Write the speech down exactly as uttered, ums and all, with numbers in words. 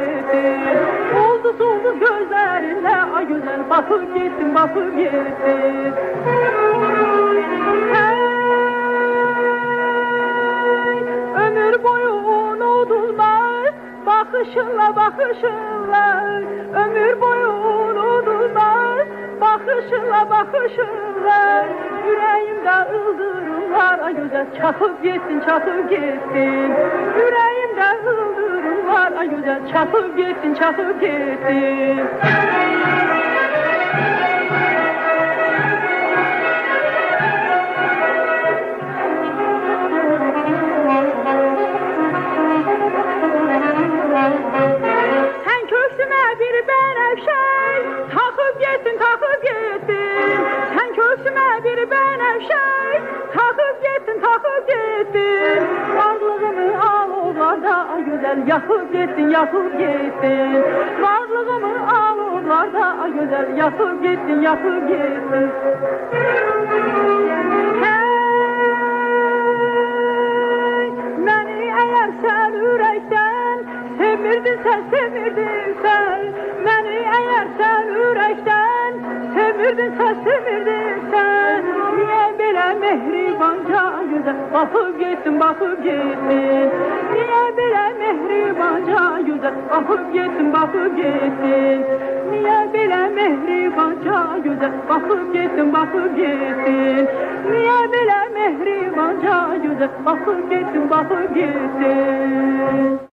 gittin. Ulduz ulduz gözlerinle ay güzel bakıp gittin, bakıp gittin. Hey, ömür boyu unutulmaz bakışınla, bakışınla. Ömür boyu unutulmaz bakışınla, bakışınla. Yüreğimde ıldırımlar ay güzel çakıp gittin, çakıp gittin. Yüreğimde ıldırımlar ay güzel çakıp gittin, çakıp gittin. Sen köksüme bir benefşe takıp gittin, takıp gittin. Sen köksüme bir benefşe takıp gittin, takıp gittin. Varlığımı alovlarda ay güzel yakıp gittin, yakıp gittin. Varlığımı alovlarda ay güzel yakıp gittin, yakıp gittin. Hey, beni eğer sen yürekten semirdin, sen semirdin sen. Beni eğer sen yürekten semirdin, sen semirdin sen. Niye böyle mehribanca güzel bakıp gittin, bakıp gittin. Niye böyle mehribanca güzel bakıp gittin, bakıp gittin. Niye böyle mehribanca güzel bakıp gittin, bakıp gittin. Niye böyle mehribanca güzel bakıp gittin, bakıp gittin.